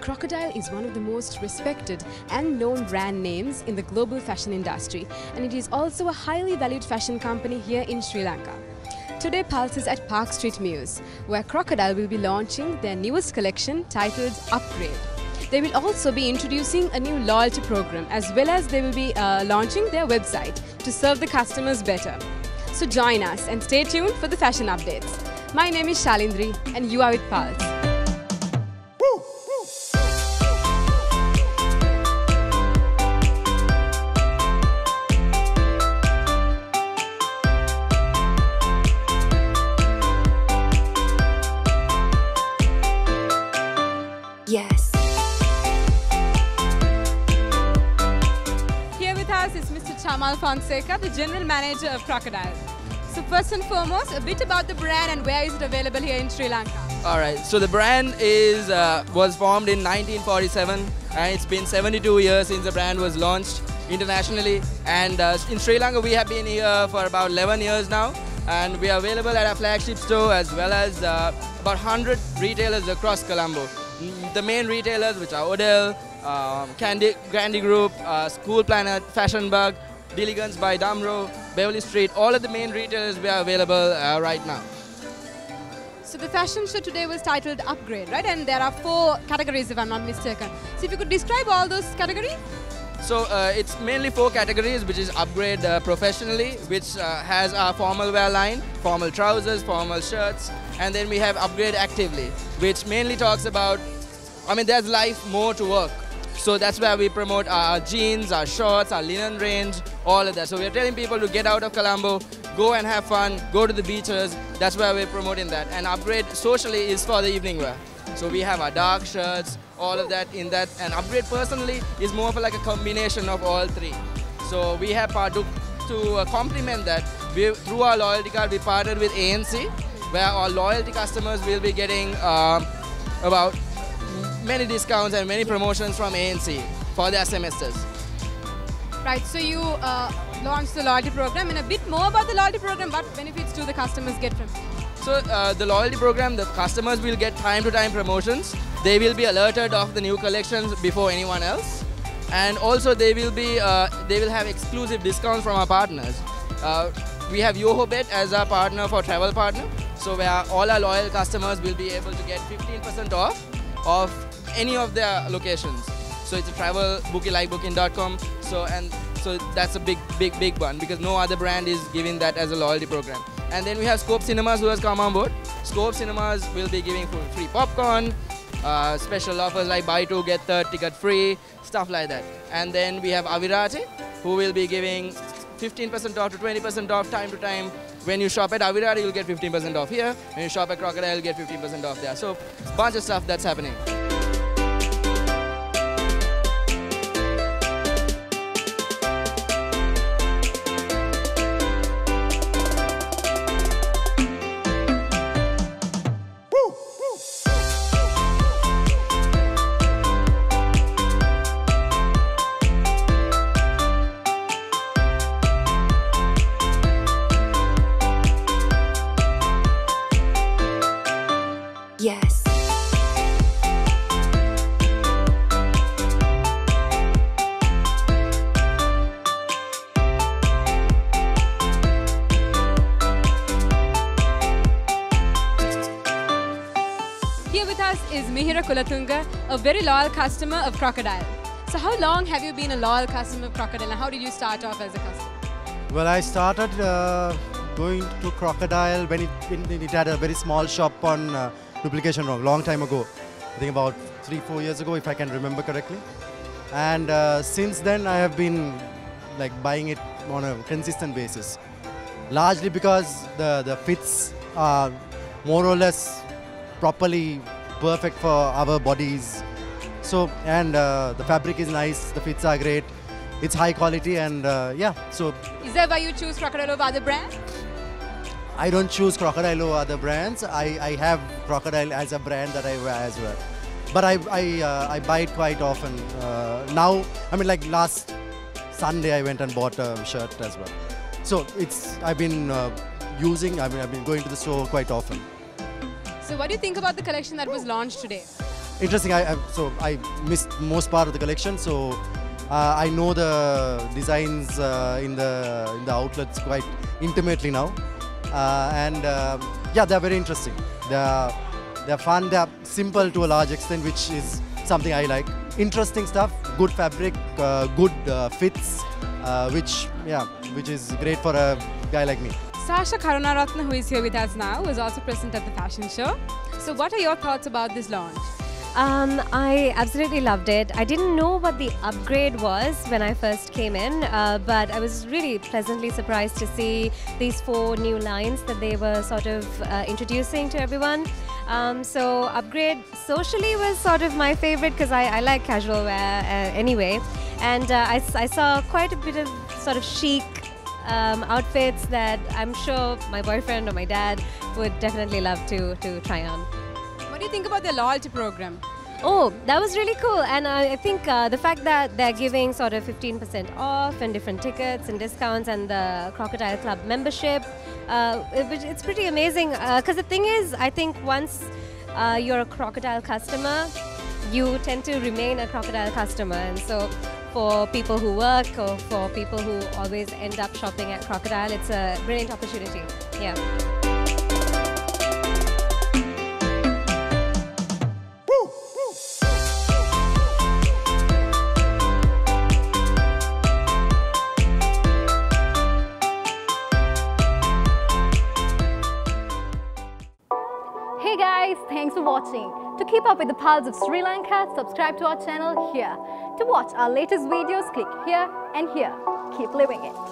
Crocodile is one of the most respected and known brand names in the global fashion industry, and it is also a highly valued fashion company here in Sri Lanka. Today Pulse is at Park Street Mews, where Crocodile will be launching their newest collection titled Upgrade. They will also be introducing a new loyalty program, as well as they will be launching their website to serve the customers better. So join us and stay tuned for the fashion updates. My name is Shalindri and you are with Pulse. Yes. Here with us is Mr. Chamal Fonseca, the General Manager of Crocodile. So first and foremost, a bit about the brand and where is it available here in Sri Lanka? Alright, so the brand was formed in 1947 and it's been 72 years since the brand was launched internationally, and in Sri Lanka we have been here for about 11 years now, and we are available at our flagship store as well as about 100 retailers across Colombo. The main retailers, which are Odell, Candy Group, School Planet, Fashion Bug, Diligence by Damro, Beverly Street, all of the main retailers we are available right now. So the fashion show today was titled Upgrade, right? And there are 4 categories if I'm not mistaken. So if you could describe all those categories? So it's mainly 4 categories, which is Upgrade Professionally, which has our formal wear line, formal trousers, formal shirts, and then we have Upgrade Actively, which mainly talks about, there's life more to work. So that's where we promote our jeans, our shorts, our linen range, all of that. So we're telling people to get out of Colombo, go and have fun, go to the beaches. That's where we're promoting that. And Upgrade Socially is for the evening wear. So we have our dark shirts, all of that in that. And Upgrade Personally is more of like a combination of all 3. So we have to complement that. Through our loyalty card, we partnered with ANC, where our loyalty customers will be getting about many discounts and many promotions from ANC for their semesters. Right, so you launched the loyalty program, and a bit more about the loyalty program, what benefits do the customers get from it? So the loyalty program, the customers will get time-to-time promotions. They will be alerted of the new collections before anyone else, and also they will have exclusive discounts from our partners. We have YoHoBet as our partner for travel partner, so where all our loyal customers will be able to get 15% off of any of their locations. So it's a travel booking like booking.com. So that's a big one, because no other brand is giving that as a loyalty program. And then we have Scope Cinemas, who has come on board. Scope Cinemas will be giving free popcorn, special offers like buy 2 get 3rd ticket free, stuff like that. And then we have Avirati, who will be giving 15% off to 20% off time to time. When you shop at Avirati, you'll get 15% off here. When you shop at Crocodile, you'll get 15% off there. So bunch of stuff that's happening. Yes. Here with us is Mihira Kulatunga, a very loyal customer of Crocodile. So how long have you been a loyal customer of Crocodile, and how did you start off as a customer? Well, I started going to Crocodile when it had a very small shop on Duplication Road, long time ago. I think about 3-4 years ago, if I can remember correctly. And since then, I have been buying it on a consistent basis. Largely because the fits are more or less properly perfect for our bodies. So, and the fabric is nice, the fits are great, it's high quality, and yeah. So, is that why you choose Crocodile over other brands? I don't choose Crocodile over other brands. I have Crocodile as a brand that I wear as well. But I buy it quite often. Now, last Sunday I went and bought a shirt as well. So I've been going to the store quite often. So what do you think about the collection that was launched today? interesting. So I missed most part of the collection. So I know the designs in the outlets quite intimately now, and yeah, they're very interesting. They're fun. They're simple to a large extent, which is something I like. Interesting stuff, good fabric, good fits, which is great for a guy like me. Sasha Karunaratne, who is here with us now, was also present at the fashion show. So what are your thoughts about this launch? I absolutely loved it. I didn't know what the upgrade was when I first came in, but I was really pleasantly surprised to see these 4 new lines that they were sort of introducing to everyone. So upgrade socially was sort of my favorite because I like casual wear anyway, and I saw quite a bit of sort of chic outfits that I'm sure my boyfriend or my dad would definitely love to try on. What do you think about the loyalty program? Oh, that was really cool, and I think the fact that they're giving sort of 15% off and different tickets and discounts and the Crocodile Club membership, it's pretty amazing. Because the thing is, I think once you're a Crocodile customer, you tend to remain a Crocodile customer, and so for people who work or for people who always end up shopping at Crocodile, it's a brilliant opportunity. Yeah. Hey guys, thanks for watching. To keep up with the pulse of Sri Lanka, subscribe to our channel here. To watch our latest videos, click here and here. Keep living it.